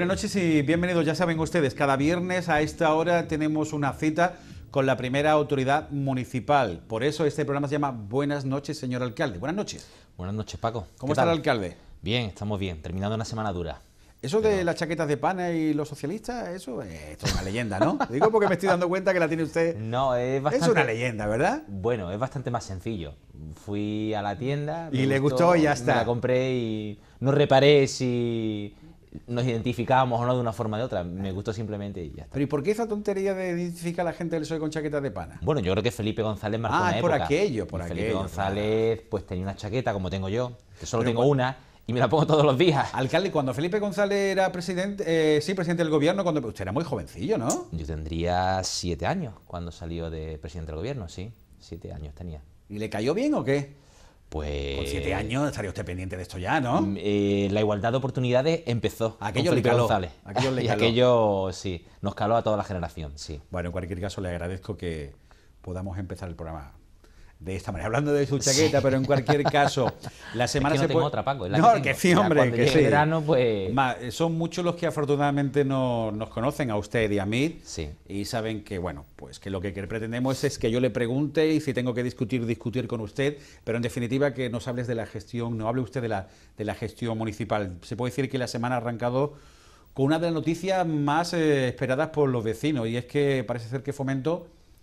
noches y bienvenidos. Ya saben ustedes, cada viernes a esta hora tenemos una cita con la primera autoridad municipal. Por eso este programa se llama Buenas noches, señor alcalde. Buenas noches. Buenas noches, Paco. ¿Cómo está el alcalde? Bien, estamos bien, terminando una semana dura. Eso de las chaquetas de pana y los socialistas, eso esto es una leyenda, ¿no? Digo porque me estoy dando cuenta que la tiene usted. No, es bastante... Es una leyenda, ¿verdad? Bueno, es bastante más sencillo. Fui a la tienda... Y le gustó y ya está. Me la compré y no reparé si nos identificábamos o no de una forma o de otra. Me gustó simplemente y ya está. ¿Pero y por qué esa tontería de identificar a la gente del PSOE con chaquetas de pana? Bueno, yo creo que Felipe González marcó una es por época. aquello, por y aquello. Felipe González pues tenía una chaqueta como tengo yo, que solo Pero tengo una y me la pongo todos los días. Alcalde, cuando Felipe González era presidente, presidente del gobierno, cuando usted era muy jovencillo, ¿no? Yo tendría 7 años cuando salió de presidente del gobierno, sí. 7 años tenía. ¿Y le cayó bien o qué? Pues... Con 7 años estaría usted pendiente de esto ya, ¿no? La igualdad de oportunidades empezó. Aquello con le Felipe caló. González. Aquello le Y caló. aquello, sí, nos caló a toda la generación, sí. Bueno, en cualquier caso le agradezco que podamos empezar el programa de esta manera, hablando de su chaqueta, pero en cualquier caso, la semana es que no se tengo puede... otra, Paco, es la No, que que tengo. sí, Ya hombre, cuando que llegue sí. el verano, pues... Son muchos los que afortunadamente nos conocen a usted y a mí, Sí. y saben que, bueno, pues que lo que pretendemos es que yo le pregunte y si tengo que discutir con usted, pero en definitiva que nos hables de la gestión, no hable usted de la gestión municipal. Se puede decir que la semana ha arrancado con una de las noticias más esperadas por los vecinos, y es que parece ser que Fomento,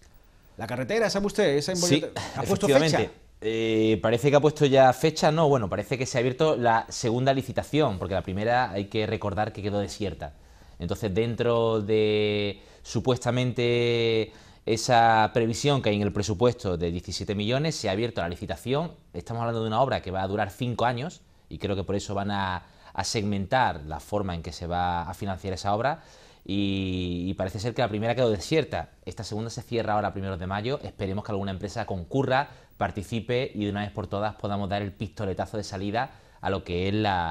la carretera, ¿sabe usted? Sí, ¿Ha puesto fecha? Parece que ha puesto ya fecha, no, bueno, parece que se ha abierto la segunda licitación, porque la primera hay que recordar que quedó desierta. Entonces, dentro de supuestamente esa previsión que hay en el presupuesto de 17 millones, se ha abierto la licitación. Estamos hablando de una obra que va a durar 5 años y creo que por eso van a segmentar la forma en que se va a financiar esa obra. Y parece ser que la primera quedó desierta. Esta segunda se cierra ahora a 1 de mayo. Esperemos que alguna empresa concurra, participe y de una vez por todas podamos dar el pistoletazo de salida a lo que es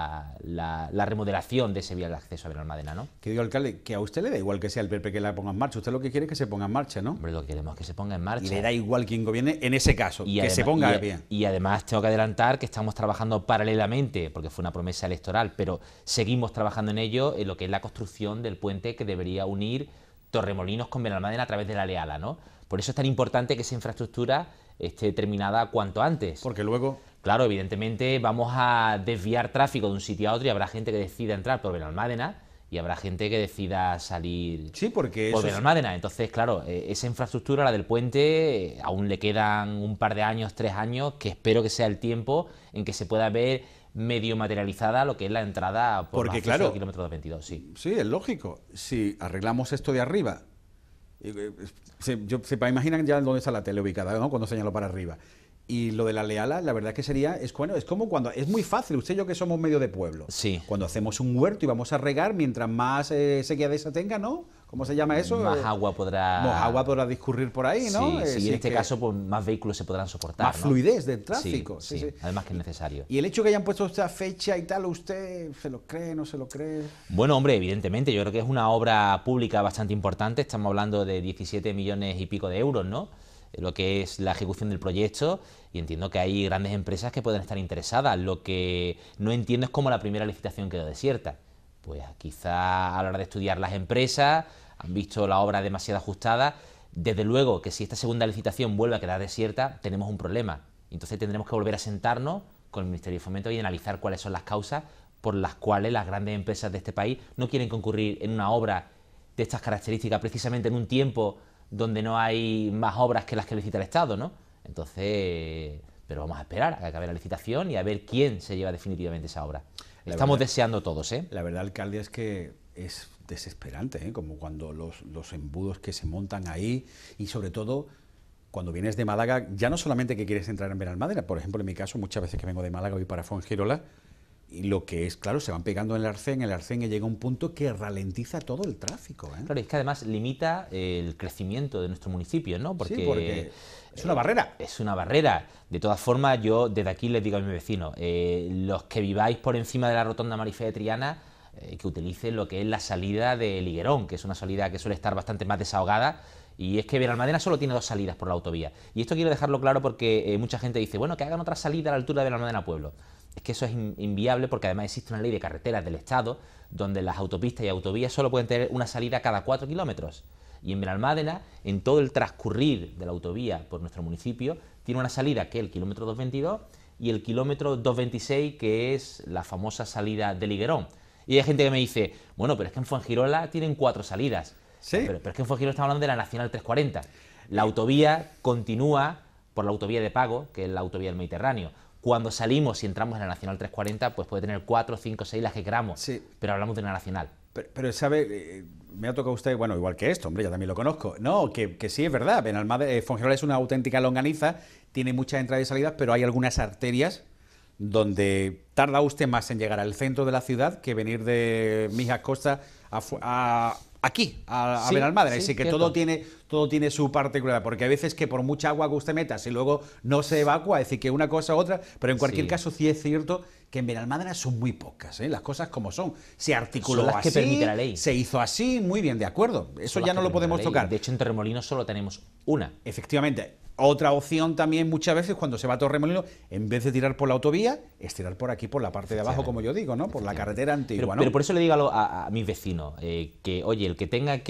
la remodelación de ese vial de acceso a Benalmádena, ¿no? Querido alcalde, que a usted le da igual que sea el PP que la ponga en marcha. Usted lo que quiere es que se ponga en marcha, ¿no? Hombre, lo que queremos es que se ponga en marcha. Y le da igual quién gobierne en ese caso, Y que se ponga bien. Y además tengo que adelantar que estamos trabajando paralelamente, porque fue una promesa electoral, pero seguimos trabajando en ello, en lo que es la construcción del puente que debería unir Torremolinos con Benalmádena a través de la Leala, ¿no? Por eso es tan importante que esa infraestructura esté terminada cuanto antes. Porque luego... Claro, evidentemente vamos a desviar tráfico de un sitio a otro y habrá gente que decida entrar por Benalmádena y habrá gente que decida salir por Benalmádena. Entonces, claro, esa infraestructura, la del puente, aún le quedan un par de años, 3 años, que espero que sea el tiempo en que se pueda ver medio materializada lo que es la entrada por Porque, el claro, kilómetro 22. Sí. Sí, es lógico. Si arreglamos esto de arriba, imaginan ya dónde está la tele ubicada, ¿no? Cuando señalo para arriba. Y lo de la Leala, la verdad que es como cuando, es muy fácil, usted y yo que somos medio de pueblo. Sí. Cuando hacemos un huerto y vamos a regar, mientras más sequía de esa tenga, ¿no? ¿Cómo se llama eso? Más agua podrá discurrir por ahí, ¿no? Sí, y en este caso, pues más vehículos se podrán soportar, más fluidez del tráfico. Sí. Además que es necesario. Y el hecho que hayan puesto esta fecha y tal, ¿usted se lo cree, no se lo cree? Bueno, hombre, evidentemente, yo creo que es una obra pública bastante importante. Estamos hablando de 17 millones y pico de euros, ¿no? Lo que es la ejecución del proyecto, y entiendo que hay grandes empresas que pueden estar interesadas. Lo que no entiendo es cómo la primera licitación quedó desierta. Pues quizá a la hora de estudiar las empresas han visto la obra demasiado ajustada. Desde luego que si esta segunda licitación vuelve a quedar desierta, tenemos un problema. Entonces tendremos que volver a sentarnos con el Ministerio de Fomento y analizar cuáles son las causas por las cuales las grandes empresas de este país no quieren concurrir en una obra de estas características, precisamente en un tiempo donde no hay más obras que las que licita el Estado, ¿no? Entonces, pero vamos a esperar a que acabe la licitación y a ver quién se lleva definitivamente esa obra. Estamos deseando todos, ¿eh? La verdad, alcalde, es que es desesperante, ¿eh? Como cuando los embudos que se montan ahí, y sobre todo cuando vienes de Málaga, ya no solamente que quieres entrar en Benalmádena, por ejemplo, en mi caso, muchas veces que vengo de Málaga voy para Fuengirola, y lo que es, claro, se van pegando en el arcén y llega un punto que ralentiza todo el tráfico, ¿eh? Claro, es que además limita el crecimiento de nuestro municipio, ¿no? Porque es una barrera. Es una barrera. De todas formas, yo desde aquí les digo a mis vecinos, los que viváis por encima de la rotonda Marifé de Triana, que utilicen lo que es la salida de Liguerón, que es una salida que suele estar bastante más desahogada. Y es que Benalmádena solo tiene 2 salidas por la autovía. Y esto quiero dejarlo claro porque mucha gente dice, bueno, que hagan otra salida a la altura de Benalmádena Pueblo. Es que eso es inviable porque además existe una ley de carreteras del Estado donde las autopistas y autovías solo pueden tener una salida cada 4 kilómetros. Y en Benalmádena, en todo el transcurrir de la autovía por nuestro municipio, tiene una salida que es el kilómetro 222 y el kilómetro 226, que es la famosa salida de Liguerón. Y hay gente que me dice, bueno, pero es que en Fuengirola tienen 4 salidas. ¿Sí? Pero es que en Fuengirola estamos hablando de la Nacional 340. La autovía continúa por la autovía de pago, que es la autovía del Mediterráneo. Cuando salimos y entramos en la Nacional 340, pues puede tener 4, 5, 6, las que queramos. Sí. Pero hablamos de una nacional. Pero ¿sabe? Me ha tocado usted, bueno, igual que esto, hombre, yo también lo conozco. No, que sí es verdad, Benalmádena, Fuengirola es una auténtica longaniza, tiene muchas entradas y salidas, pero hay algunas arterias donde tarda usted más en llegar al centro de la ciudad que venir de Mijas Costa aquí, a Sí, Benalmádena. sí, Así que cierto. todo tiene su particularidad, porque hay veces que por mucha agua que usted meta, si luego no se evacua, es decir, que una cosa u otra, pero en cualquier Sí. caso sí es cierto que en Benalmádena son muy pocas, ¿eh? Las cosas como son. Se articuló Son las que así, permite la ley. se hizo así, muy bien, de acuerdo. Eso Son ya las no que lo permite podemos la ley. tocar. De hecho, en Torremolinos solo tenemos una. Efectivamente. Otra opción también muchas veces cuando se va a Torremolinos, en vez de tirar por la autovía, es tirar por aquí, por la parte de abajo, como yo digo, ¿no? Por la carretera antigua, ¿no? Pero por eso le digo a mis vecinos que, oye, el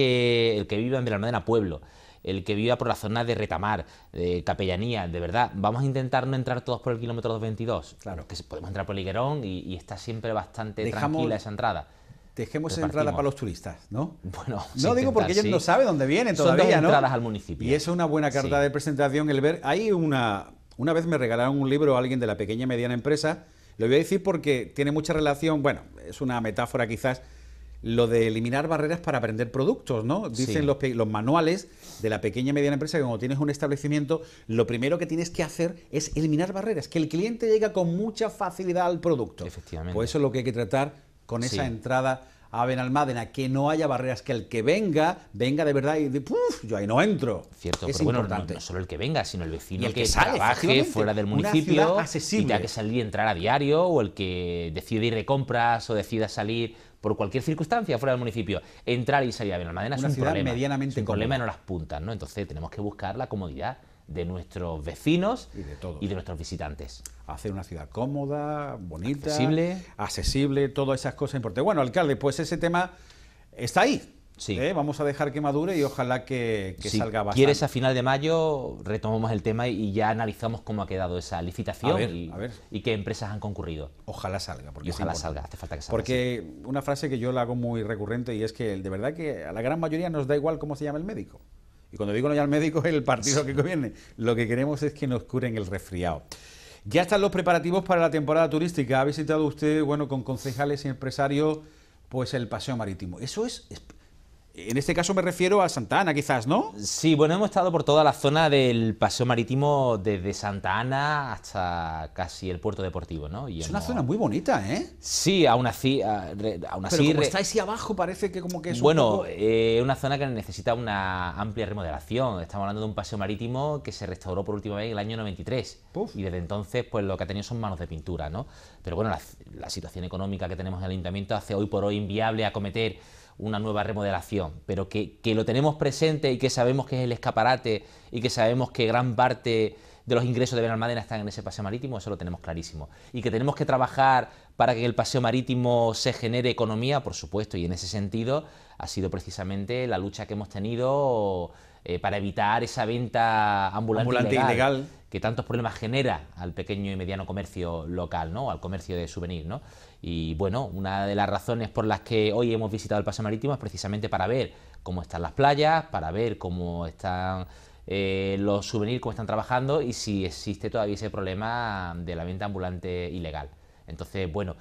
que viva en Benalmádena Pueblo, el que viva por la zona de Retamar, de Capellanía, de verdad, vamos a intentar no entrar todos por el kilómetro 222. Claro. Que podemos entrar por Liguerón y está siempre bastante Dejamos- tranquila esa entrada. Dejemos esa Repartimos. entrada para los turistas, ¿no? Bueno, No digo porque ellos no saben dónde vienen Son todavía, dos ¿no? entradas al municipio. Y eso es una buena carta Sí. de presentación, el ver. Hay una vez me regalaron un libro a alguien de la pequeña y mediana empresa. Lo voy a decir porque tiene mucha relación, bueno, es una metáfora quizás, lo de eliminar barreras para vender productos, ¿no? Dicen Sí. los manuales de la pequeña y mediana empresa que cuando tienes un establecimiento, lo primero que tienes que hacer es eliminar barreras, que el cliente llega con mucha facilidad al producto. Efectivamente. Pues eso es lo que hay que tratar con Sí. esa entrada a Benalmádena, que no haya barreras, que el que venga de verdad y de, ¡puf! Yo ahí no entro. Cierto, Es pero bueno, importante. no solo el que venga, sino el vecino Y el que que sale, trabaje efectivamente. fuera del Una municipio ciudad y accesible. tenga que salir y entrar a diario, o el que decide ir de compras o decida salir por cualquier circunstancia fuera del municipio. Entrar y salir a Benalmádena es Una un ciudad problema. medianamente es un problema cómoda. en las puntas, ¿no? Entonces tenemos que buscar la comodidad de nuestros vecinos Y de todos. y de nuestros visitantes. Hacer una ciudad cómoda, bonita, Accesible. todas esas cosas importantes. Bueno, alcalde, pues ese tema está ahí. Sí. Vamos a dejar que madure y ojalá que Si salga bastante. quieres, a final de mayo retomamos el tema y ya analizamos cómo ha quedado esa licitación A ver, y, a ver. y qué empresas han concurrido. Ojalá salga. Porque Y es ojalá importante. salga, hace falta que salga. Porque una frase que yo la hago muy recurrente y es que de verdad que a la gran mayoría nos da igual cómo se llama el médico. Y cuando digo no ya el médico es el partido que conviene. Lo que queremos es que nos curen el resfriado. Ya están los preparativos para la temporada turística. Ha visitado usted, bueno, con concejales y empresarios, pues el paseo marítimo. Eso es en este caso me refiero a Santa Ana, quizás, ¿no? Sí, bueno, hemos estado por toda la zona del paseo marítimo desde Santa Ana hasta casi el puerto deportivo, ¿no? Y Es una zona muy bonita, ¿eh? Sí, aún así, Pero como está así abajo parece que como que es bueno, un poco... una zona que necesita una amplia remodelación. Estamos hablando de un paseo marítimo que se restauró por última vez en el año 93. Puf. Y desde entonces, pues lo que ha tenido son manos de pintura, ¿no? Pero bueno, la situación económica que tenemos en el ayuntamiento hace hoy por hoy inviable acometer una nueva remodelación, pero que lo tenemos presente y que sabemos que es el escaparate y que sabemos que gran parte de los ingresos de Benalmádena están en ese paseo marítimo, eso lo tenemos clarísimo. Y que tenemos que trabajar para que en el paseo marítimo se genere economía, por supuesto, y en ese sentido ha sido precisamente la lucha que hemos tenido para evitar esa venta ambulante ilegal que tantos problemas genera al pequeño y mediano comercio local, ¿no? Al comercio de souvenir, ¿no? Y bueno, una de las razones por las que hoy hemos visitado el paseo marítimo es precisamente para ver cómo están las playas, para ver cómo están los souvenirs, cómo están trabajando y si existe todavía ese problema de la venta ambulante ilegal. Entonces, bueno,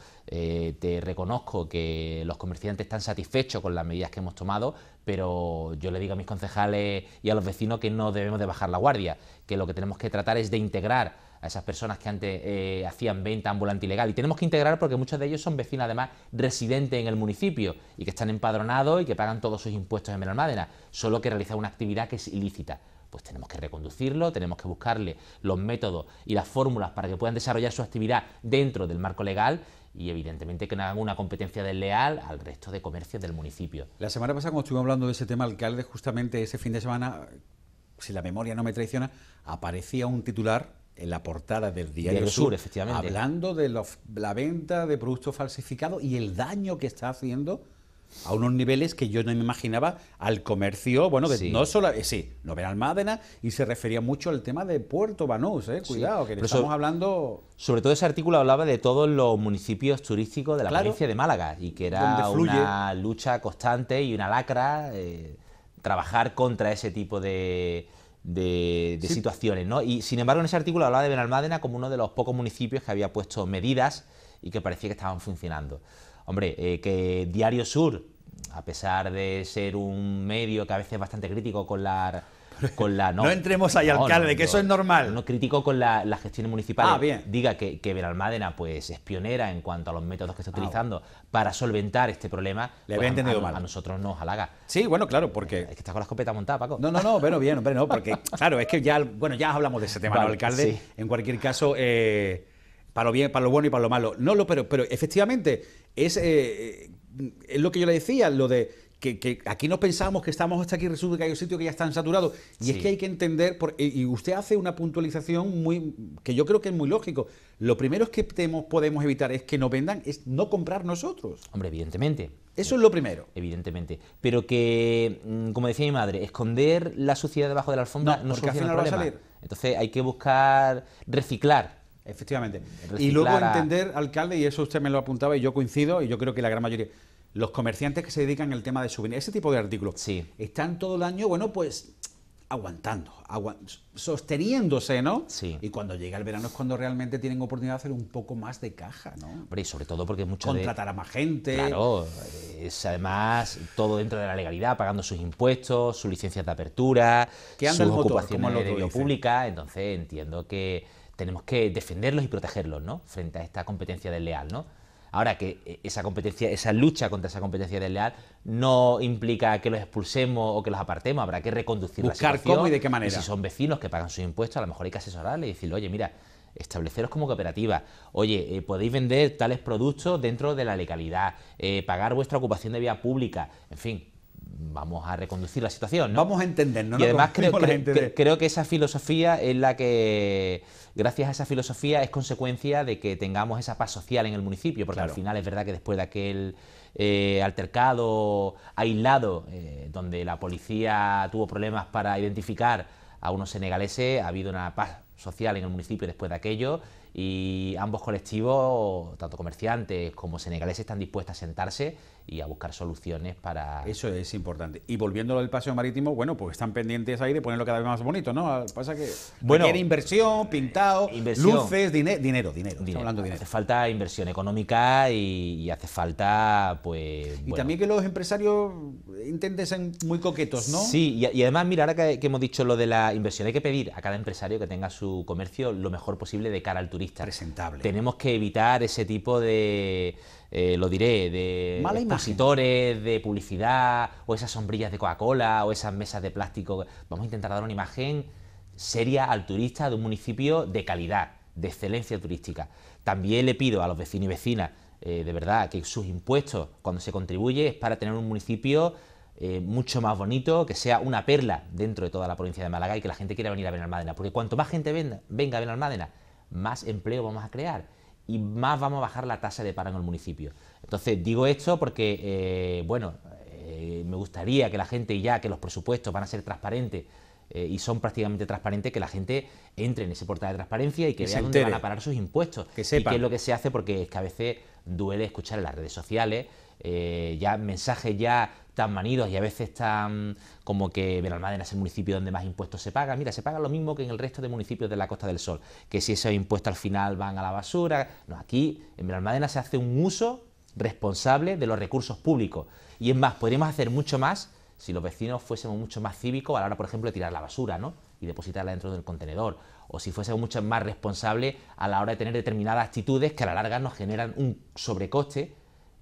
te reconozco que los comerciantes están satisfechos con las medidas que hemos tomado, pero yo le digo a mis concejales y a los vecinos que no debemos de bajar la guardia, que lo que tenemos que tratar es de integrar a esas personas que antes hacían venta ambulante ilegal. Y tenemos que integrar porque muchos de ellos son vecinos, además, residentes en el municipio y que están empadronados y que pagan todos sus impuestos en Benalmádena, solo que realizan una actividad que es ilícita. Pues tenemos que reconducirlo, tenemos que buscarle los métodos y las fórmulas para que puedan desarrollar su actividad dentro del marco legal y evidentemente que no hagan una competencia desleal al resto de comercios del municipio. La semana pasada, cuando estuvimos hablando de ese tema, alcalde, justamente ese fin de semana, si la memoria no me traiciona, aparecía un titular en la portada del Diario Sur, Sur, efectivamente, hablando de la venta de productos falsificados y el daño que está haciendo a unos niveles que yo no me imaginaba al comercio, bueno, Sí. no solo, sí, no Benalmádena, y se refería mucho al tema de Puerto Banús, cuidado, que Pero estamos hablando... Sobre todo ese artículo hablaba de todos los municipios turísticos de la Claro, provincia de Málaga y que era donde fluye. una lucha constante y una lacra trabajar contra ese tipo de Sí. situaciones, ¿no? Y sin embargo en ese artículo hablaba de Benalmádena como uno de los pocos municipios que había puesto medidas y que parecía que estaban funcionando. Hombre, que Diario Sur, a pesar de ser un medio que a veces es bastante crítico con la... No entremos ahí, alcalde, que eso es normal. No crítico con las gestiones municipales. Bien. Diga que Benalmádena pues, es pionera en cuanto a los métodos que está utilizando para solventar este problema. Le pues, había entendido mal. A nosotros nos halaga. Sí, bueno, claro, porque... Es que está con la escopeta montada, Paco. No, pero bien, hombre, no, porque, claro, es que ya, bueno, ya hablamos de ese tema, Vale, ¿no, alcalde? sí. En cualquier caso, para lo bien, para lo bueno y para lo malo. No, pero efectivamente, es lo que yo le decía, lo de que aquí no pensábamos que estamos hasta aquí, resulta que hay un sitio que ya están saturados. Y es Sí. que hay que entender, y usted hace una puntualización que yo creo que es muy lógico. Lo primero que podemos evitar es que nos vendan, es no comprar nosotros. Hombre, evidentemente. Eso es lo primero. Evidentemente. Pero que, como decía mi madre, esconder la suciedad debajo de la alfombra No, no porque al soluciona el final va a problema. salir. Entonces hay que buscar reciclar. Efectivamente. Reciclar Y luego a- entender, alcalde, y eso usted me lo apuntaba y yo coincido, y yo creo que la gran mayoría, los comerciantes que se dedican al tema de souvenirs, ese tipo de artículos, Sí. están todo el año, bueno, pues aguantando, sosteniéndose, ¿no? Sí. Y cuando llega el verano es cuando realmente tienen oportunidad de hacer un poco más de caja, ¿no? Hombre, y sobre todo porque mucho de... Contratar a más gente. Claro, es además todo dentro de la legalidad, pagando sus impuestos, sus licencias de apertura, Que anda sus el motor, ocupaciones como el otro de vía dice. pública. Entonces entiendo que tenemos que defenderlos y protegerlos, ¿no? Frente a esta competencia desleal, ¿no? Ahora que esa competencia, esa lucha contra esa competencia desleal no implica que los expulsemos o que los apartemos, habrá que reconducir Buscar la situación. cómo y de qué manera. Y si son vecinos que pagan sus impuestos, a lo mejor hay que asesorarles y decirle, oye, mira, estableceros como cooperativa, oye, podéis vender tales productos dentro de la legalidad, pagar vuestra ocupación de vía pública, en fin, vamos a reconducir la situación, ¿no? Vamos a entendernos, Y ¿no? además Como la gente de- creo que esa filosofía es la que, gracias a esa filosofía, es consecuencia de que tengamos esa paz social en el municipio, porque Claro. al final es verdad que después de aquel altercado aislado, donde la policía tuvo problemas para identificar a unos senegaleses, ha habido una paz social en el municipio después de aquello y ambos colectivos, tanto comerciantes como senegaleses, están dispuestos a sentarse y a buscar soluciones para... Eso es importante. Y volviendo al paseo marítimo, bueno, pues están pendientes ahí de ponerlo cada vez más bonito, ¿no? Pasa que Bueno, requiere inversión, pintado, inversión. luces, dinero. Estamos hablando de dinero. Hace falta inversión económica y hace falta, pues... Y bueno, también que los empresarios intenten ser muy coquetos, ¿no? Sí, y además, mira, ahora que hemos dicho lo de la inversión, hay que pedir a cada empresario que tenga su comercio lo mejor posible de cara al turista. Presentable. Tenemos que evitar ese tipo de, lo diré, de Mala imagen. expositores, de publicidad, o esas sombrillas de Coca-Cola, o esas mesas de plástico. Vamos a intentar dar una imagen seria al turista de un municipio de calidad, de excelencia turística. También le pido a los vecinos y vecinas, de verdad, que sus impuestos, cuando se contribuye, es para tener un municipio mucho más bonito, que sea una perla dentro de toda la provincia de Málaga y que la gente quiera venir a Benalmádena. Porque cuanto más gente venga a Benalmádena, más empleo vamos a crear y más vamos a bajar la tasa de paro en el municipio. Entonces, digo esto porque, me gustaría que la gente, ya que los presupuestos van a ser transparentes y son prácticamente transparentes, que la gente entre en ese portal de transparencia y que Que se vea dónde entere. van a parar sus impuestos. Que Y sepan. qué es lo que se hace, porque es que a veces duele escuchar en las redes sociales ya mensajes ya tan manidos y a veces tan como que Benalmádena es el municipio donde más impuestos se pagan. Mira, se paga lo mismo que en el resto de municipios de la Costa del Sol, que si esos impuestos al final van a la basura. No, aquí en Benalmádena se hace un uso responsable de los recursos públicos. Y es más, podríamos hacer mucho más si los vecinos fuésemos mucho más cívicos a la hora, por ejemplo, de tirar la basura, ¿no? Y depositarla dentro del contenedor. O si fuésemos mucho más responsables a la hora de tener determinadas actitudes que a la larga nos generan un sobrecoste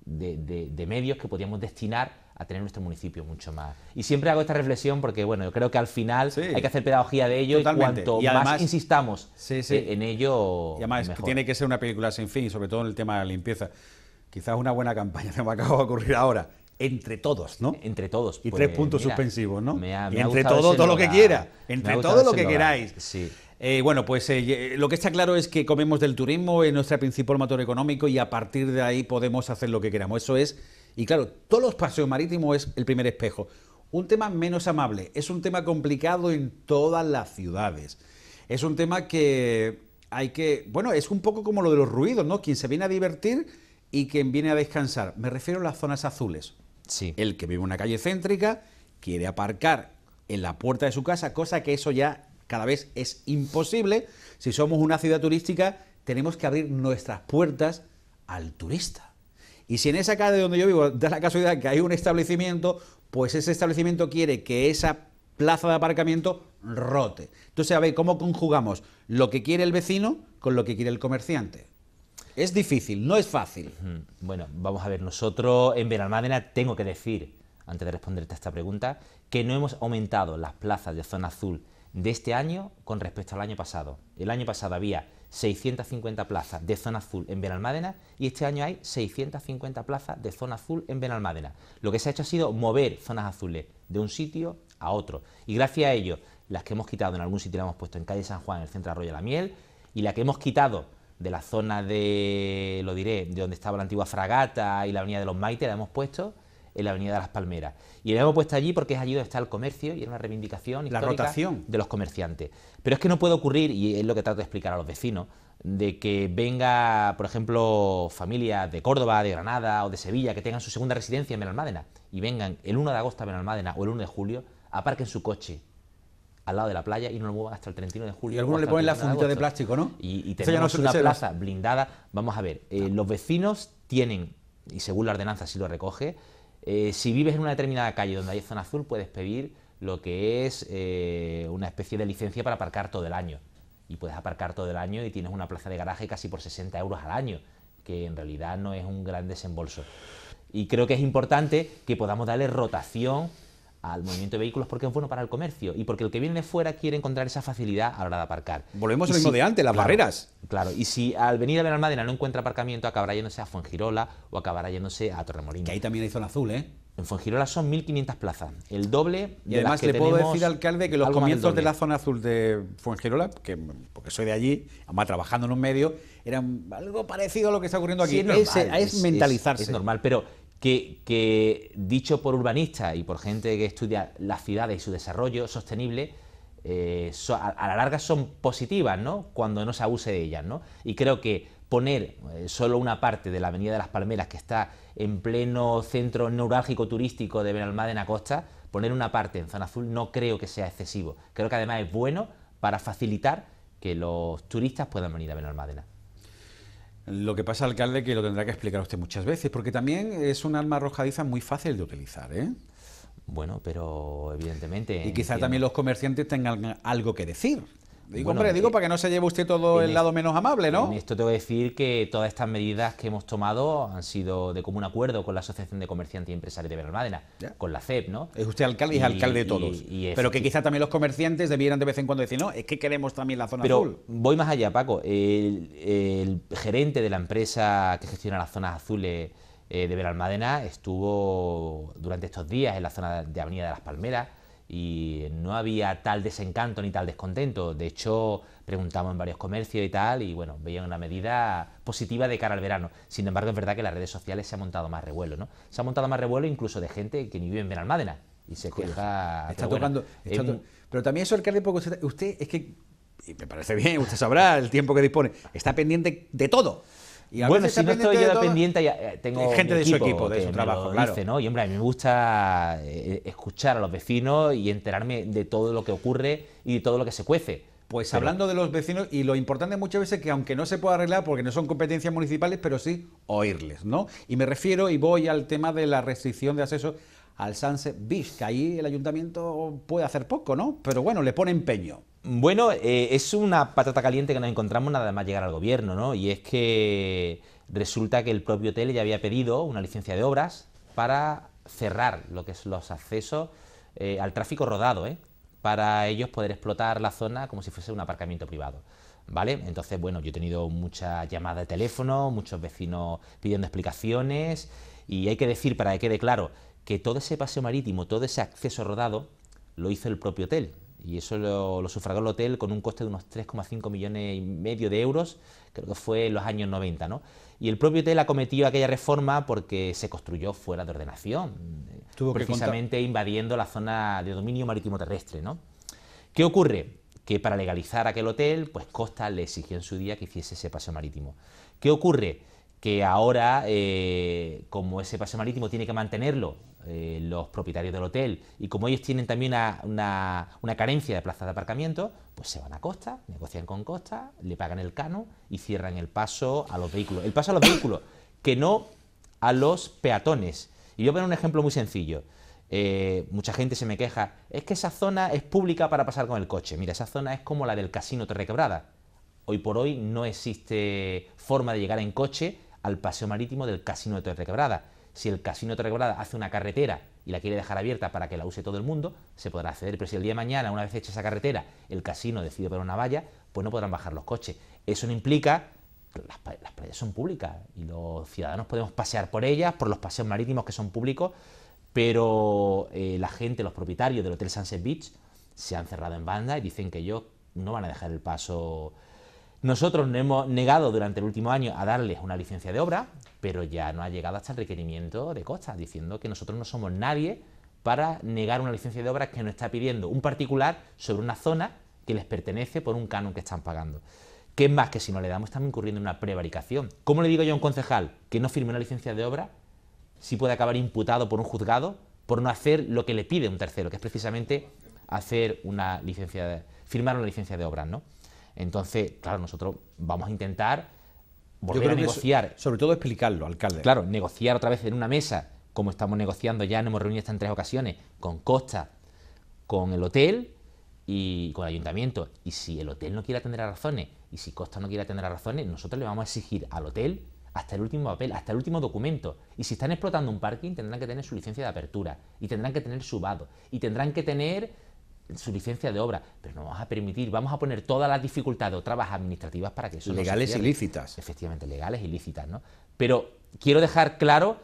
de medios que podríamos destinar a tener nuestro municipio mucho más. Y siempre hago esta reflexión porque, bueno, yo creo que al final Sí. hay que hacer pedagogía de ello. Totalmente. Y cuanto Y además- más insistamos Sí. en ello, Y además, que mejor. tiene que ser una película sin fin, sobre todo en el tema de la limpieza. Quizás una buena campaña que me acaba de ocurrir ahora. Entre todos, ¿no? Entre todos. Y pues, 3 puntos mira, suspensivos, ¿no? me ha Y entre gustado todo, ese todo lo que eslogan. quiera. Me Entre ha gustado todo lo ese que eslogan. queráis. Sí. Bueno, pues lo que está claro es que comemos del turismo, es nuestro principal motor económico y a partir de ahí podemos hacer lo que queramos. Eso es, y claro, todos los paseos marítimos es el primer espejo. Un tema menos amable, es un tema complicado en todas las ciudades. Es un tema que hay que, bueno, es un poco como lo de los ruidos, ¿no? Quien se viene a divertir y quien viene a descansar. Me refiero a las zonas azules. Sí. El que vive en una calle céntrica quiere aparcar en la puerta de su casa, cosa que eso ya cada vez es imposible. Si somos una ciudad turística, tenemos que abrir nuestras puertas al turista. Y si en esa calle donde yo vivo da la casualidad que hay un establecimiento, pues ese establecimiento quiere que esa plaza de aparcamiento rote. Entonces, a ver, ¿cómo conjugamos lo que quiere el vecino con lo que quiere el comerciante? Es difícil, no es fácil. Bueno, vamos a ver, nosotros en Benalmádena, tengo que decir, antes de responderte a esta pregunta, que no hemos aumentado las plazas de zona azul de este año con respecto al año pasado. El año pasado había 650 plazas de zona azul en Benalmádena y este año hay 650 plazas de zona azul en Benalmádena. Lo que se ha hecho ha sido mover zonas azules de un sitio a otro. Y gracias a ello, las que hemos quitado en algún sitio las hemos puesto en calle San Juan, en el centro de Arroyo de la Miel, y la que hemos quitado de la zona de, lo diré, de donde estaba la antigua Fragata y la avenida de los Maites, la hemos puesto en la avenida de las Palmeras. Y la hemos puesto allí porque es allí donde está el comercio y es una reivindicación histórica de los comerciantes. Pero es que no puede ocurrir, y es lo que trato de explicar a los vecinos, de que venga, por ejemplo, familias de Córdoba, de Granada o de Sevilla que tengan su segunda residencia en Benalmádena y vengan el 1 de agosto a Benalmádena o el 1 de julio, aparquen su coche al lado de la playa y no lo muevan hasta el 31 de julio. Y algunos le ponen la fundita de plástico, ¿no? Y tenemos una plaza blindada. Vamos a ver, los vecinos tienen, y según la ordenanza así lo recoge, si vives en una determinada calle donde hay zona azul, puedes pedir lo que es una especie de licencia para aparcar todo el año. Y puedes aparcar todo el año y tienes una plaza de garaje casi por 60 euros al año, que en realidad no es un gran desembolso. Y creo que es importante que podamos darle rotación al movimiento de vehículos porque es bueno para el comercio y porque el que viene de fuera quiere encontrar esa facilidad a la hora de aparcar. Volvemos a lo mismo de antes, las barreras. Claro, y si al venir a Benalmádena no encuentra aparcamiento, acabará yéndose a Fuengirola o acabará yéndose a Torremolinos. Que ahí también hay zona azul, ¿eh? En Fuengirola son 1.500 plazas, el doble de y además las que le puedo tenemos, decir, alcalde, que los comienzos de la zona azul de Fuengirola, porque soy de allí, además trabajando en un medio, eran algo parecido a lo que está ocurriendo aquí. Sí, es mentalizarse. Es normal, pero que dicho por urbanistas y por gente que estudia las ciudades y su desarrollo sostenible, a la larga son positivas, ¿no?, cuando no se abuse de ellas, ¿no? Y creo que poner solo una parte de la avenida de las Palmeras, que está en pleno centro neurálgico turístico de Benalmádena Costa, poner una parte en zona azul no creo que sea excesivo. Creo que además es bueno para facilitar que los turistas puedan venir a Benalmádena. Lo que pasa, alcalde, que lo tendrá que explicar usted muchas veces, porque también es un arma arrojadiza muy fácil de utilizar, ¿eh? Bueno, pero evidentemente... Y quizá también los comerciantes tengan algo que decir. Digo, bueno, hombre, digo para que no se lleve usted todo el lado menos amable, ¿no? En esto tengo que decir que todas estas medidas que hemos tomado han sido de común acuerdo con la Asociación de Comerciantes y Empresarios de Benalmádena, con la CEP, ¿no? Es usted alcalde y es alcalde de todos. Pero que quizá también los comerciantes debieran de vez en cuando decir, no, es que queremos también la zona azul. Pero voy más allá, Paco. El gerente de la empresa que gestiona las zonas azules de Benalmádena estuvo durante estos días en la zona de Avenida de las Palmeras y no había tal desencanto ni tal descontento. De hecho, preguntamos en varios comercios y tal, y bueno, veían una medida positiva de cara al verano. Sin embargo, es verdad que en las redes sociales se ha montado más revuelo, ¿no? Se ha montado más revuelo incluso de gente que ni vive en Benalmádena y se queja. Está tocando. Pero también eso, alcalde, porque usted es que, y me parece bien, usted sabrá el tiempo que dispone, está pendiente de todo. Y bueno, si no estoy yo pendiente, tengo gente de su equipo, de su trabajo, claro. Dice, ¿no? Y hombre, a mí me gusta escuchar a los vecinos y enterarme de todo lo que ocurre y de todo lo que se cuece. Pues hablando de los vecinos, y lo importante muchas veces que aunque no se pueda arreglar porque no son competencias municipales, pero sí oírles, ¿no? Y me refiero, y voy al tema de la restricción de acceso al Sunset Beach, que ahí el ayuntamiento puede hacer poco, ¿no? Pero bueno, le pone empeño. Bueno, es una patata caliente que nos encontramos nada más llegar al gobierno, ¿no? Y es que resulta que el propio hotel ya había pedido una licencia de obras para cerrar lo que es los accesos al tráfico rodado, para ellos poder explotar la zona como si fuese un aparcamiento privado, ¿vale? Entonces, bueno, yo he tenido muchas llamadas de teléfono, muchos vecinos pidiendo explicaciones, y hay que decir, para que quede claro, que todo ese paseo marítimo, todo ese acceso rodado, lo hizo el propio hotel. y eso lo sufragó el hotel con un coste de unos 3,5 millones y medio de euros, creo que fue en los años 90, ¿no? Y el propio hotel acometió aquella reforma porque se construyó fuera de ordenación, precisamente invadiendo la zona de dominio marítimo terrestre, ¿no? ¿Qué ocurre? Que para legalizar aquel hotel, pues Costa le exigió en su día que hiciese ese paseo marítimo. ¿Qué ocurre? Que ahora, como ese paseo marítimo tiene que mantenerlo los propietarios del hotel, y como ellos tienen también una carencia de plazas de aparcamiento, pues se van a Costa, negocian con Costa, le pagan el canon y cierran el paso a los vehículos. El paso a los vehículos, que no a los peatones. Y yo voy a poner un ejemplo muy sencillo. Mucha gente se me queja, es que esa zona es pública para pasar con el coche. Mira, esa zona es como la del Casino Torrequebrada. Hoy por hoy no existe forma de llegar en coche al paseo marítimo del Casino de Torrequebrada. Si el Casino de Torrequebrada hace una carretera y la quiere dejar abierta para que la use todo el mundo, se podrá acceder, pero si el día de mañana, una vez hecha esa carretera, el casino decide poner una valla, pues no podrán bajar los coches. Eso no implica que las playas son públicas y los ciudadanos podemos pasear por ellas, por los paseos marítimos que son públicos, pero la gente, los propietarios del Hotel Sunset Beach, se han cerrado en banda y dicen que ellos no van a dejar el paso. Nosotros nos hemos negado durante el último año a darles una licencia de obra, pero ya no ha llegado hasta el requerimiento de Costa, diciendo que nosotros no somos nadie para negar una licencia de obra que nos está pidiendo un particular sobre una zona que les pertenece por un canon que están pagando. ¿Qué es más? Que si no le damos estamos incurriendo en una prevaricación. ¿Cómo le digo yo a un concejal que no firme una licencia de obra si puede acabar imputado por un juzgado por no hacer lo que le pide un tercero, que es precisamente hacer una licencia firmar una licencia de obras, ¿no? Entonces, claro, nosotros vamos a intentar volver a negociar. Sobre todo explicarlo, alcalde. Claro, negociar otra vez en una mesa, como estamos negociando, ya nos hemos reunido hasta en 3 ocasiones, con Costa, con el hotel y con el ayuntamiento. Y si el hotel no quiere atender a razones, y si Costa no quiere atender a razones, nosotros le vamos a exigir al hotel hasta el último papel, hasta el último documento. Y si están explotando un parking, tendrán que tener su licencia de apertura, y tendrán que tener su vado, y tendrán que tener su licencia de obra, pero no vamos a permitir, vamos a poner todas las dificultades o trabas administrativas para que eso legales no se y lícitas. Efectivamente, legales y lícitas, ¿no? Pero quiero dejar claro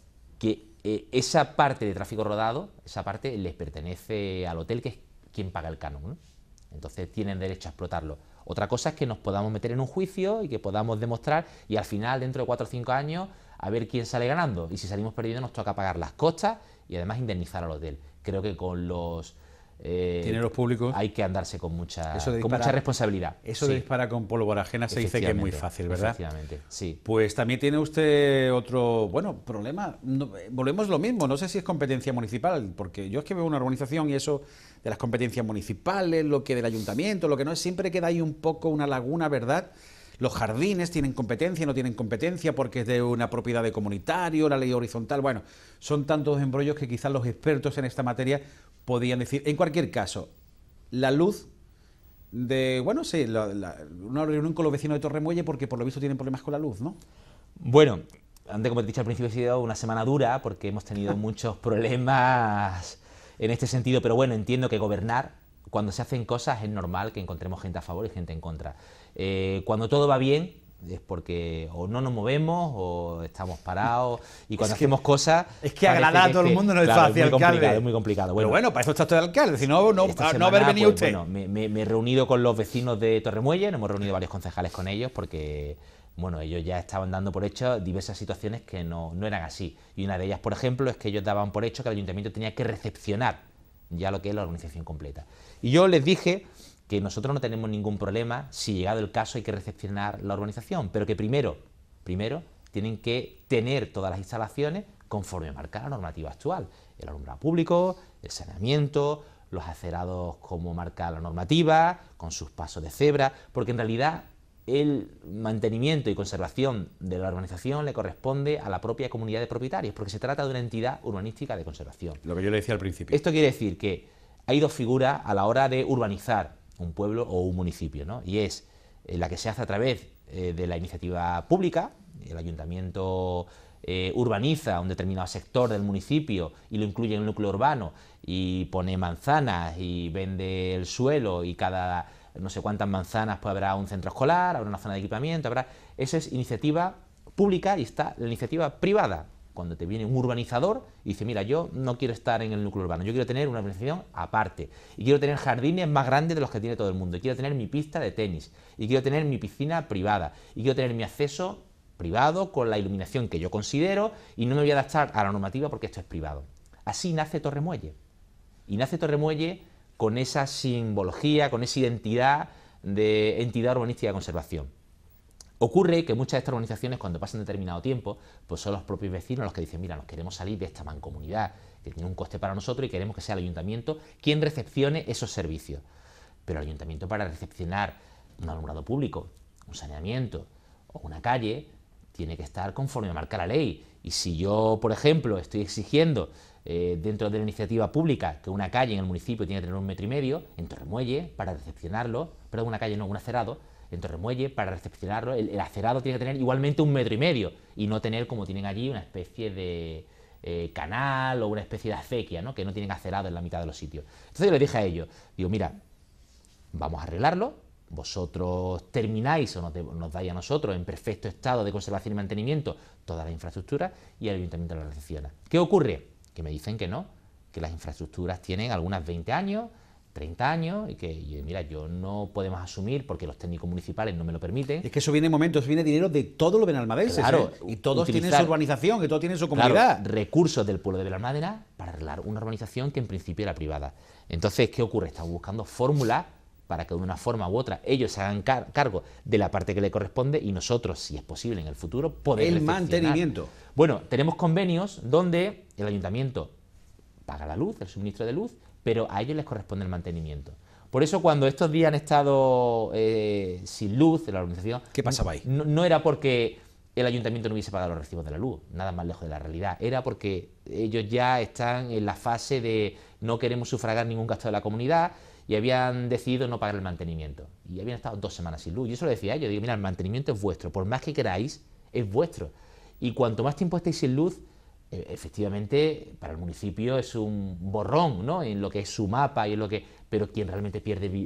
que esa parte de tráfico rodado, esa parte les pertenece al hotel, que es quien paga el canon, ¿no? Entonces tienen derecho a explotarlo. Otra cosa es que nos podamos meter en un juicio y que podamos demostrar, y al final, dentro de 4 o 5 años, a ver quién sale ganando. Y si salimos perdiendo, nos toca pagar las costas y además indemnizar al hotel. Creo que con los dineros públicos hay que andarse con mucha responsabilidad. Eso de disparar con pólvora ajena se dice que es muy fácil, ¿verdad? Efectivamente, sí. Pues también tiene usted otro, problema. Volvemos lo mismo, no sé si es competencia municipal, porque yo es que veo una urbanización y eso de las competencias municipales, lo que del ayuntamiento, lo que no es, siempre queda ahí un poco una laguna, ¿verdad? Los jardines tienen competencia, no tienen competencia porque es de una propiedad de comunitario, la ley horizontal. Bueno, son tantos embrollos que quizás los expertos en esta materia podían decir. En cualquier caso, la luz de, una reunión con los vecinos de Torremuelle, porque por lo visto tienen problemas con la luz, ¿no? Bueno, antes, como te he dicho al principio, ha sido una semana dura porque hemos tenido muchos problemas en este sentido, pero bueno, entiendo que gobernar, cuando se hacen cosas, es normal que encontremos gente a favor y gente en contra. Cuando todo va bien es porque o no nos movemos o estamos parados, y cuando hacemos cosas... Es que agradar a todo el mundo no es fácil, alcalde. Es muy complicado. Pero bueno, para eso está usted de alcalde, si no haber venido usted. Bueno, me he reunido con los vecinos de Torremuelle, nos hemos reunido varios concejales con ellos porque... Bueno, ellos ya estaban dando por hecho diversas situaciones que no eran así. Y una de ellas, por ejemplo, es que ellos daban por hecho que el ayuntamiento tenía que recepcionar ya lo que es la organización completa. Y yo les dije que nosotros no tenemos ningún problema si, llegado el caso, hay que recepcionar la urbanización, pero que primero tienen que tener todas las instalaciones conforme marca la normativa actual. El alumbrado público, el saneamiento, los acerados como marca la normativa, con sus pasos de cebra, porque en realidad el mantenimiento y conservación de la urbanización le corresponde a la propia comunidad de propietarios, porque se trata de una entidad urbanística de conservación. Lo que yo le decía al principio. Esto quiere decir que hay dos figuras a la hora de urbanizar un pueblo o un municipio, ¿no? Y es la que se hace a través de la iniciativa pública. El ayuntamiento urbaniza un determinado sector del municipio y lo incluye en el núcleo urbano y pone manzanas y vende el suelo, y cada no sé cuántas manzanas pues habrá un centro escolar, habrá una zona de equipamiento, esa es iniciativa pública, y está la iniciativa privada. cuando te viene un urbanizador y dice, mira, yo no quiero estar en el núcleo urbano, yo quiero tener una urbanización aparte, y quiero tener jardines más grandes de los que tiene todo el mundo, y quiero tener mi pista de tenis, y quiero tener mi piscina privada, y quiero tener mi acceso privado con la iluminación que yo considero, y no me voy a adaptar a la normativa porque esto es privado. Así nace Torremuelle. Y nace Torremuelle con esa simbología, con esa identidad de entidad urbanística de conservación. Ocurre que muchas de estas organizaciones, cuando pasan determinado tiempo, pues son los propios vecinos los que dicen, mira, nos queremos salir de esta mancomunidad, que tiene un coste para nosotros y queremos que sea el ayuntamiento quien recepcione esos servicios. Pero el ayuntamiento, para recepcionar un alumbrado público, un saneamiento o una calle, tiene que estar conforme marca la ley. Y si yo, por ejemplo, estoy exigiendo dentro de la iniciativa pública que una calle en el municipio tiene que tener 1,5 metros, en Torremuelle, para recepcionarlo, perdón, una calle no, un acerado, en Torremuelle, para recepcionarlo, el acerado tiene que tener igualmente 1,5 metros y no tener, como tienen allí, una especie de canal o una especie de acequia, ¿no? Que no tienen acerado en la mitad de los sitios. Entonces yo les dije a ellos, digo, mira, vamos a arreglarlo, vosotros termináis o nos dais a nosotros en perfecto estado de conservación y mantenimiento toda la infraestructura y el ayuntamiento la recepciona. ¿Qué ocurre? Que me dicen que no, que las infraestructuras tienen algunas 20 años, 30 años, y que, mira, yo no podemos asumir, porque los técnicos municipales no me lo permiten. Es que eso viene en momentos, viene dinero de todos los benalmadenses, claro, y todos tienen su urbanización, que todos tienen su comunidad. Claro, recursos del pueblo de Benalmádena para arreglar una urbanización que en principio era privada. Entonces, ¿qué ocurre? Estamos buscando fórmulas para que de una forma u otra ellos se hagan cargo de la parte que le corresponde y nosotros, si es posible en el futuro, poder el mantenimiento. Bueno, tenemos convenios donde el ayuntamiento paga la luz, el suministro de luz, pero a ellos les corresponde el mantenimiento. Por eso, cuando estos días han estado sin luz en la organización... ¿Qué pasaba ahí? No era porque el ayuntamiento no hubiese pagado los recibos de la luz, nada más lejos de la realidad. Era porque ellos ya están en la fase de no queremos sufragar ningún gasto de la comunidad y habían decidido no pagar el mantenimiento. Y habían estado 2 semanas sin luz. Yo eso lo decía a ellos, digo, mira, el mantenimiento es vuestro, por más que queráis, es vuestro. Y cuanto más tiempo estéis sin luz, efectivamente, para el municipio es un borrón, ¿no? En lo que es su mapa y en lo que... Pero quien realmente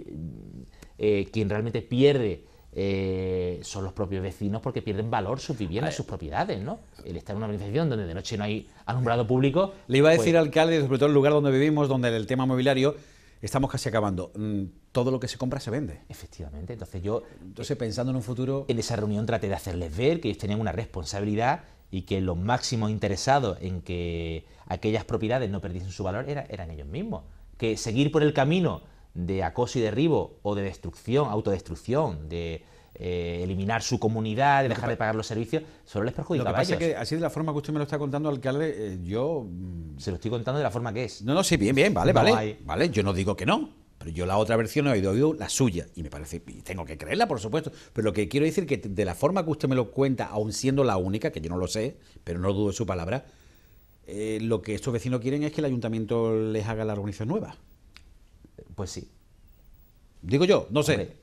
pierde, son los propios vecinos, porque pierden valor sus viviendas, sus propiedades, ¿no? El estar en una organización donde de noche no hay alumbrado público... Le iba a decir, alcalde, sobre todo el lugar donde vivimos, donde el tema mobiliario, estamos casi acabando. Todo lo que se compra se vende. Efectivamente. Entonces, pensando en un futuro... En esa reunión traté de hacerles ver que ellos tenían una responsabilidad y que los máximos interesados en que aquellas propiedades no perdiesen su valor eran ellos mismos. Que seguir por el camino de acoso y derribo o de destrucción, autodestrucción, de eliminar su comunidad, de dejar de pagar los servicios, solo les perjudicaba a ellos. Lo que pasa es que así de la forma que usted me lo está contando, alcalde, yo... Se lo estoy contando de la forma que es. No, sí, bien, vale, yo no digo que no. Pero yo la otra versión he oído la suya y me parece, y tengo que creerla, por supuesto, pero lo que quiero decir que de la forma que usted me lo cuenta, aun siendo la única, que yo no lo sé, pero no dudo de su palabra, lo que estos vecinos quieren es que el ayuntamiento les haga la organización nueva. Pues sí. Digo yo, no sé.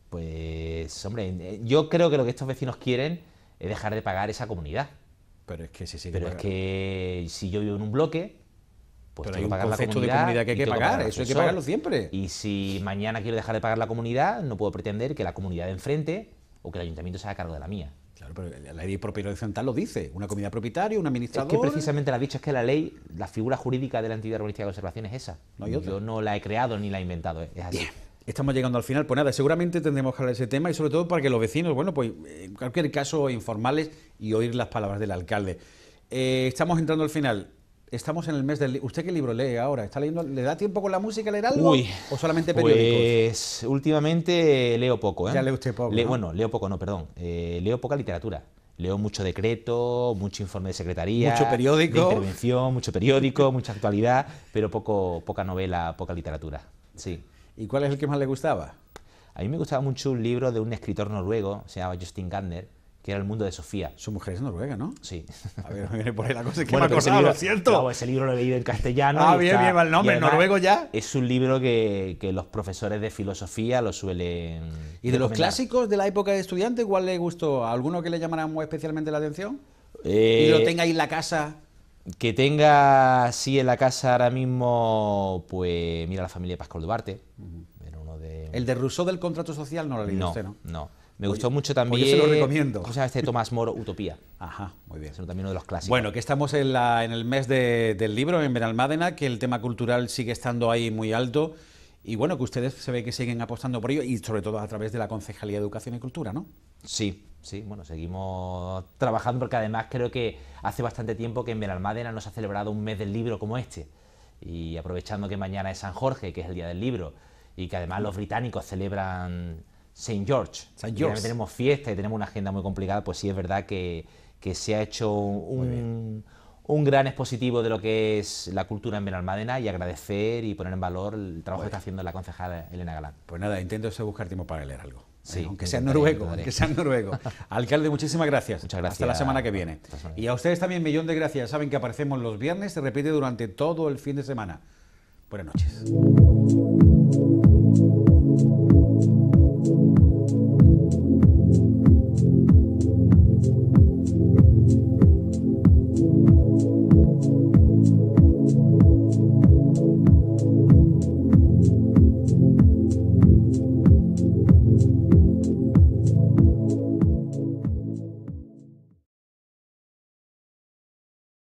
Hombre, yo creo que lo que estos vecinos quieren es dejar de pagar esa comunidad. Pero es que se sigue pagando. Es que si yo vivo en un bloque... Pues pero hay un concepto de comunidad que hay que pagar, eso hay que pagarlo siempre. Y si mañana quiero dejar de pagar la comunidad, no puedo pretender que la comunidad de enfrente o que el ayuntamiento se haga cargo de la mía. Claro, pero la ley de propiedad horizontal lo dice, una comunidad propietaria, un administrador... Es que precisamente lo ha dicho, es que la ley, la figura jurídica de la entidad urbanística de conservación es esa. No hay otra. Yo no la he creado ni la he inventado, es así. Bien. Estamos llegando al final, pues nada, seguramente tendremos que hablar de ese tema y sobre todo para que los vecinos, bueno, pues en cualquier caso informales y oír las palabras del alcalde. Estamos entrando al final. Estamos en el mes del... ¿Usted qué libro lee ahora? ¿Está leyendo? ¿Le da tiempo con la música a leer algo? ¿O solamente periódicos? Pues últimamente leo poco, ¿eh? Ya lee usted poco, ¿no? Bueno, leo poco, no, perdón. Leo poca literatura. Leo mucho decreto, mucho informe de secretaría, mucho periódico, de intervención, mucho periódico, mucha actualidad, pero poca novela, poca literatura. Sí. ¿Y cuál es el que más le gustaba? A mí me gustaba mucho un libro de un escritor noruego, se llama Justin Gardner, que era El mundo de Sofía. Su mujer es noruega, ¿no? Sí. A ver, viene por ahí la cosa, es que bueno, me acordaba, libro, lo siento. No, ese libro lo he leído en castellano. Ah, bien, va el nombre, noruego ya. Es un libro que los profesores de filosofía lo suelen... ¿Y de los clásicos de la época de estudiante, cuál le gustó? ¿Alguno que le llamara muy especialmente la atención? ¿Y lo tenga ahí en la casa? Que tenga así en la casa ahora mismo, pues mira, La familia de Pascual Duarte. Era uno de... El de Rousseau del contrato social no lo ha leído usted, ¿no? No. Me gustó mucho también. Pues yo se lo recomiendo. ¿Cómo se llama este Tomás Moro? Utopía. Ajá, muy bien. Es también uno de los clásicos. Bueno, que estamos en el mes del libro, en Benalmádena, que el tema cultural sigue estando ahí muy alto. Y bueno, que ustedes se ve que siguen apostando por ello y sobre todo a través de la Concejalía de Educación y Cultura, ¿no? Sí, sí, bueno, seguimos trabajando porque además creo que hace bastante tiempo que en Benalmádena no se ha celebrado un mes del libro como este. Y aprovechando que mañana es San Jorge, que es el Día del Libro, y que además los británicos celebran St. George, y también tenemos fiesta y tenemos una agenda muy complicada, pues sí es verdad que se ha hecho un gran expositivo de lo que es la cultura en Benalmádena y agradecer y poner en valor el trabajo que está haciendo la concejala Elena Galán. Pues nada, intento buscar tiempo para leer algo. Sí, aunque sea en noruego, Alcalde, muchísimas gracias. Muchas gracias. Hasta la semana que viene. Y a ustedes también, millón de gracias. Saben que aparecemos los viernes, se repite durante todo el fin de semana. Buenas noches.